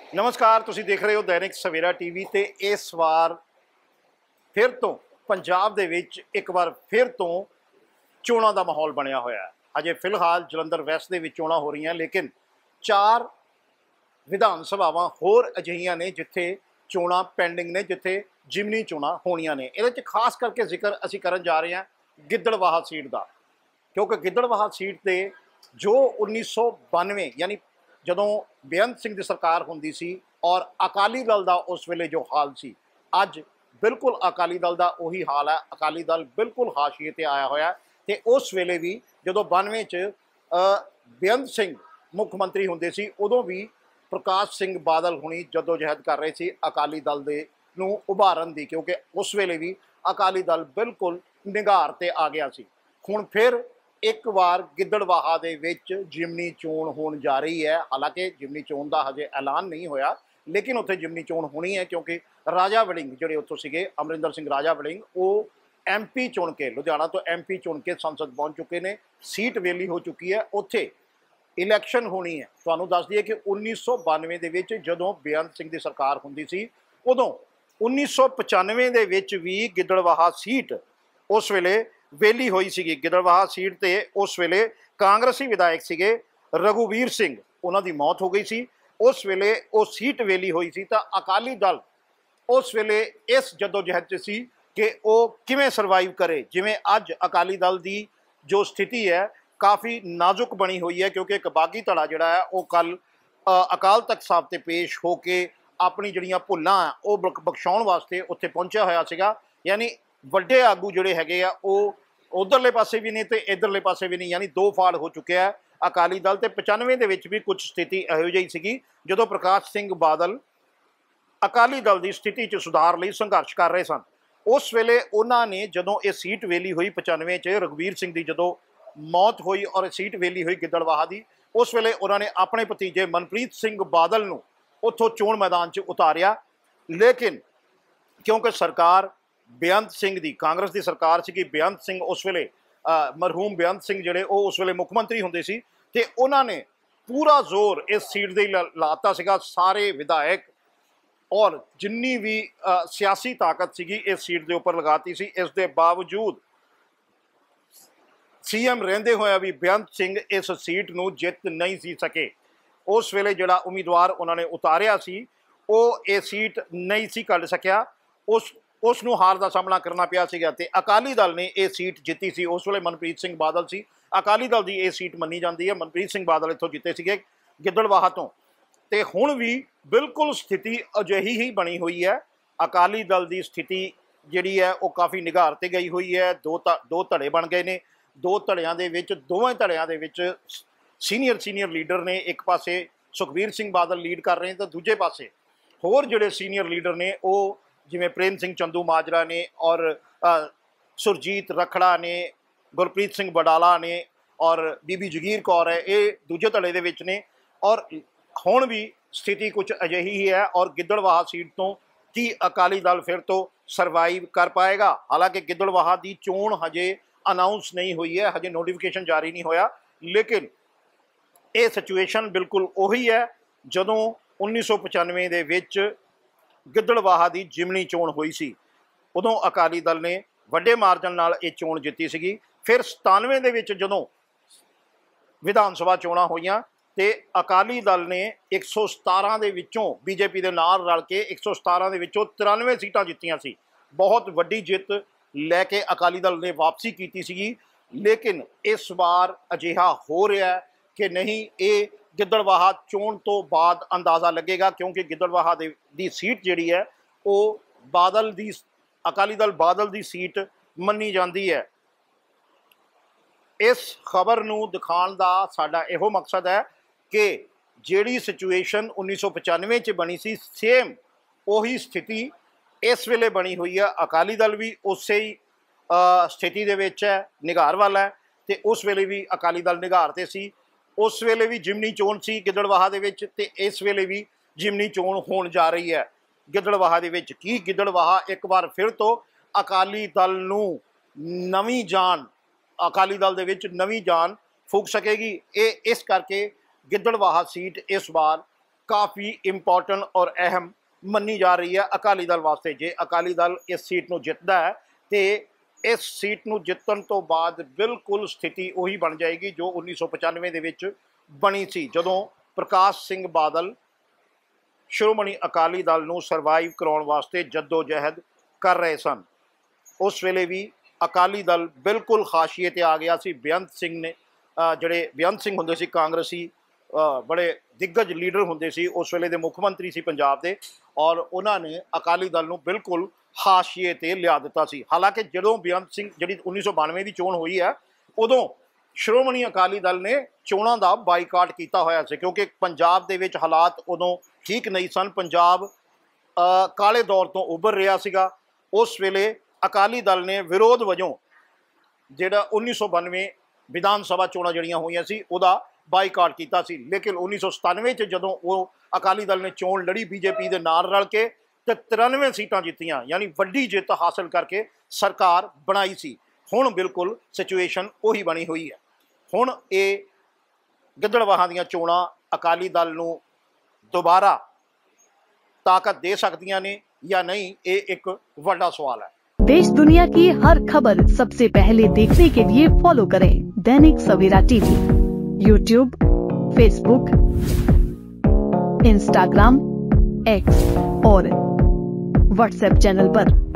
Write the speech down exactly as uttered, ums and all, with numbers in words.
नमस्कार, तुसी देख रहे हो दैनिक सवेरा टीवी। ते इस वार फिर तो पंजाब दे विच एक बार फिर तो चोणां दा माहौल बनिया होया है। अजे फिलहाल जलंधर वैस्ट दे विच चोणां हो रही हैं, लेकिन चार विधान सभावां होर अजिहियां ने जिथे चोणां पेंडिंग ने, जिथे जिमनी चोणां होणियां ने। इहदे च खास करके जिक्र असीं करन जा रहे हैं गिद्दड़वाहा सीट दा, क्योंकि गिद्दड़वाहा सीट ते जो उन्नीस सौ बानवे यानी जदों बेअंत सिंह की सरकार होंदी सी और अकाली दल का उस वेले जो हाल सी, अज बिल्कुल अकाली दल का उही हाल है। अकाली दल बिल्कुल हाशिए ते आया होया। ते उस वेले भी जदों बानवे च बेअंत सिंह मुख मंत्री होंदे सी, उदों भी प्रकाश सिंह बादल हुणी जदोजहद कर रहे सी अकाली दल दे नूं उभारन दी, क्योंकि उस वेले भी अकाली दल बिल्कुल निगार ते आ गया सी। हुण फिर एक बार गिद्दड़वाहा दे विच जिमनी चोण होण जा रही है। हालांकि जिमनी चोण का हजे ऐलान नहीं होया, लेकिन उत्थे जिमनी चोण होनी है, क्योंकि राजा वड़िंग जिहड़े उत्थों सीगे अमरिंदर सिंह राजा वड़िंग, वो एम पी चुन के लुधियाना तो एम पी चुन के संसद पहुँच चुके हैं। सीट वेली हो चुकी है, उत्थे इलैक्शन होनी है। तुहानूं दस दईए कि उन्नीस सौ बानवे दे विच जदों बेअंत सिंह की सरकार हुंदी सी, उदों उन्नीस सौ पचानवे दे विच भी गिद्दड़वाहा सीट उस वेले वेली हुई सी। गिद्दड़वाहा सीट ते उस वेले कांग्रेसी विधायक सीगे रघुवीर सिंह, उन्हां दी मौत हो गई सी। उस वेले वो सीट वेली हुई सी, तां अकाली दल उस वेले इस जदोजहद च सी कि वो किवें सरवाइव करे। जिवें अज अकाली दल की जो स्थिति है काफ़ी नाजुक बनी हुई है, क्योंकि एक बागी धड़ा जिहड़ा है वो कल अकाल तख्त साहब ते पेश हो के अपनी जिहड़ियां भुल्लां आ वो बख्शाउण वास्ते उत्थे पहुंचा होया सीगा। यानी वड्डे आगू जिहड़े हैगे आ वो उधरले पासे भी नहीं तो इधरले पासे भी नहीं, यानी दो फाड़ हो चुके हैं अकाली दल। ते पचानवे दे विच भी कुछ स्थिति इहो जिही सीगी जदों प्रकाश सिंह बादल अकाली दल की स्थिति च सुधार लई संघर्ष कर रहे सन। उस वेले उन्होंने जदों ये सीट वेली हुई पचानवे च रघुवीर सिंह की जदों मौत हुई और सीट वेली हुई गिद्दड़वाहा की, उस वेले उन्होंने अपने भतीजे मनप्रीत सिंह बादल नूं उत्थों चोण मैदान च उतारिया। लेकिन क्योंकि सरकार बेअंत सिंह की कांग्रेस की सरकार सी, बेअंत सिंह उस वेले मरहूम बेअंत सिंह जिहड़े वो उस वेले मुख मंत्री हुंदे सी, ते उन्होंने पूरा जोर इस सीट दे लाता सीगा। सारे विधायक और जिन्नी भी आ, सियासी ताकत सीगी इस सीट के उपर लगाती सी। इस दे बावजूद सी एम रहिंदे होया भी बेअंत सिंह इस सीट नूं जित नहीं सी सके। उस वेले जिहड़ा उम्मीदवार उन्होंने उतारिया सी वो ये सीट नहीं सी कढ सकिया, उस उस नूं हार का सामना करना पिया सीगा। ते अकाली दल ने यह सीट जीती सी। उस वेले मनप्रीत सिंह बादल सी, अकाली दल की यह सीट मनी जाती है। मनप्रीत सिंह बादल इत्थों जीते सीगे गिद्दड़वाहा तो। ते हुण भी बिल्कुल स्थिति अजिही ही बनी हुई है। अकाली दल की स्थिति जिहड़ी है वो काफ़ी निगार ते गई हुई है। दो दो धड़े बन गए ने। दो धड़ियां दे विच दोवें धड़ियां दे विच सीनियर सीनियर लीडर ने, एक पासे सुखबीर सिंह बादल लीड कर रहे हैं तो दूजे पासे होर जिहड़े सीनियर लीडर ने वो जिवें प्रेम सिंह चंदू माजरा ने और आ, सुरजीत रखड़ा ने, गुरप्रीत सिंह बडाला ने और बीबी जगीर कौर है, ये दूजे धड़े दे विच ने। और हुण भी स्थिति कुछ अजिही ही है। और गिद्दड़वाहा सीट तो की अकाली दल फिर तो सरवाइव कर पाएगा। हालांकि गिद्दड़वाहा की चोण हजे अनाउंस नहीं हुई है, हजे नोटिफिकेशन जारी नहीं होया, लेकिन ये सिचुएशन बिल्कुल उही है जदों उन्नीस सौ पचानवे दे विच गिद्दड़वाहा की जिमनी चोण हुई सी। उदों अकाली दल ने वड्डे मार्जन नाल ये चोण जीती सीगी। फिर सतानवे दे विच जदों विधान सभा चोणां होईयां ते अकाली दल ने एक सौ सतारां दे विचों बीजेपी दे नाल रल के एक सौ सतारां दे विचों तिरानवे सीटां जित्तियां सी। बहुत वड्डी जित लैके अकाली दल ने वापसी की सीगी। लेकिन इस बार अजिहा हो रहा है कि नहीं, ये गिद्दड़वाहा चोण तो बाद अंदाज़ा लगेगा, क्योंकि गिद्दड़वाहा दी सीट जिहड़ी है वो बादल दी अकाली दल बादल दी सीट मन्नी जाती है। इस खबर नूं दिखाउण दा साडा इहो मकसद है कि जिहड़ी सिचुएशन उन्नीस सौ पचानवे च बनी सी, सेम उही स्थिति इस वेले बनी हुई है। अकाली दल भी उस ही स्थिति दे विच है, निगार वाला है। ते उस वेले भी अकाली दल निगार ते सी, उस वेले भी जिमनी चोण सी गिद्दड़वाहा दे विच, ते इस वेले भी जिमनी चोण होण जा रही है गिद्दड़वाहा दे विच। की गिद्दड़वाहा एक बार फिर तो अकाली दल नूं नवीं जान अकाली दल दे विच नवीं जान फूक सकेगी। ये इस करके गिद्दड़वाहा सीट इस बार काफ़ी इंपॉर्टेंट और अहम ਮੰਨੀ ਜਾ ਰਹੀ ਹੈ ਅਕਾਲੀ ਦਲ ਵਾਸਤੇ। ਜੇ ਅਕਾਲੀ ਦਲ ਇਸ ਸੀਟ ਨੂੰ ਜਿੱਤਦਾ ਹੈ ਤੇ ਇਸ ਸੀਟ ਨੂੰ ਜਿੱਤਣ ਤੋਂ ਬਾਅਦ ਬਿਲਕੁਲ ਸਥਿਤੀ ਉਹੀ ਬਣ ਜਾਏਗੀ ਜੋ ਉੱਨੀ ਸੌ ਪਚਾਨਵੇਂ ਦੇ ਵਿੱਚ ਬਣੀ ਸੀ, ਜਦੋਂ ਪ੍ਰਕਾਸ਼ ਸਿੰਘ ਬਾਦਲ ਸ਼੍ਰੋਮਣੀ ਅਕਾਲੀ ਦਲ ਨੂੰ ਸਰਵਾਈਵ ਕਰਾਉਣ ਵਾਸਤੇ ਜੱਦੋ ਜਹਿਦ ਕਰ ਰਹੇ ਸਨ। ਉਸ ਵੇਲੇ ਵੀ ਅਕਾਲੀ ਦਲ ਬਿਲਕੁਲ ਹਾਸ਼ੀਏ ਤੇ ਆ ਗਿਆ ਸੀ। ਬੇਅੰਤ ਸਿੰਘ ਨੇ ਜਿਹੜੇ ਬੇਅੰਤ ਸਿੰਘ ਹੁੰਦੇ ਸੀ ਕਾਂਗਰਸੀ ਬੜੇ ਦਿੱਗਜ ਲੀਡਰ ਹੁੰਦੇ ਸੀ, ਉਸ ਵੇਲੇ ਦੇ ਮੁੱਖ ਮੰਤਰੀ ਸੀ ਪੰਜਾਬ ਦੇ, ਔਰ ਉਹਨਾਂ ਨੇ ਅਕਾਲੀ ਦਲ ਨੂੰ ਬਿਲਕੁਲ ਹਾਸ਼ੀਏ ਤੇ ਲਿਆ ਦਿੱਤਾ ਸੀ। ਹਾਲਾਂਕਿ ਜਦੋਂ ਬੇਅੰਤ ਸਿੰਘ ਜਿਹੜੀ ਉੱਨੀ ਸੌ ਬਾਨਵੇਂ ਦੀ ਚੋਣ ਹੋਈ ਹੈ ਉਦੋਂ ਸ਼੍ਰੋਮਣੀ ਅਕਾਲੀ ਦਲ ਨੇ ਚੋਣਾਂ ਦਾ ਬਾਈਕਾਟ ਕੀਤਾ ਹੋਇਆ ਸੀ, ਕਿਉਂਕਿ ਪੰਜਾਬ ਦੇ ਵਿੱਚ ਹਾਲਾਤ ਉਦੋਂ ਠੀਕ ਨਹੀਂ ਸਨ। ਪੰਜਾਬ ਕਾਲੇ ਦੌਰ ਤੋਂ ਉੱਭਰ ਰਿਹਾ ਸੀਗਾ। ਉਸ ਵੇਲੇ ਅਕਾਲੀ ਦਲ ਨੇ ਵਿਰੋਧ ਵਜੋਂ ਜਿਹੜਾ ਉੱਨੀ ਸੌ ਬਾਨਵੇਂ ਵਿਧਾਨ ਸਭਾ ਚੋਣਾਂ ਜਿਹੜੀਆਂ ਹੋਈਆਂ ਸੀ ਉਹਦਾ ਬਾਈਕਾਟ ਕੀਤਾ ਸੀ। ਲੇਕਿਨ ਉੱਨੀ ਸੌ ਸਤਾਨਵੇਂ 'ਚ ਜਦੋਂ ਉਹ ਅਕਾਲੀ ਦਲ ਨੇ ਚੋਣ ਲੜੀ ਬੀਜੇਪੀ ਦੇ ਨਾਲ ਰਲ ਕੇ ਤੇ ਤਰਾਨਵੇਂ ਸੀਟਾਂ ਜਿੱਤੀਆਂ, ਯਾਨੀ ਵੱਡੀ ਜਿੱਤ ਹਾਸਲ ਕਰਕੇ ਸਰਕਾਰ ਬਣਾਈ ਸੀ। ਹੁਣ ਬਿਲਕੁਲ ਸਿਚੁਏਸ਼ਨ ਉਹੀ ਬਣੀ ਹੋਈ ਹੈ। ਹੁਣ ਇਹ ਗਿੱਦੜਬਾਹਾ ਦੀਆਂ ਚੋਣਾਂ ਅਕਾਲੀ ਦਲ ਨੂੰ ਦੁਬਾਰਾ ਤਾਕਤ ਦੇ ਸਕਦੀਆਂ ਨੇ ਜਾਂ नहीं, ये एक बड़ा सवाल है। देश दुनिया की हर खबर सबसे पहले देखने के लिए फॉलो करें Dainik Savera TV, YouTube, Facebook, Instagram, X और व्हाट्सएप चैनल पर।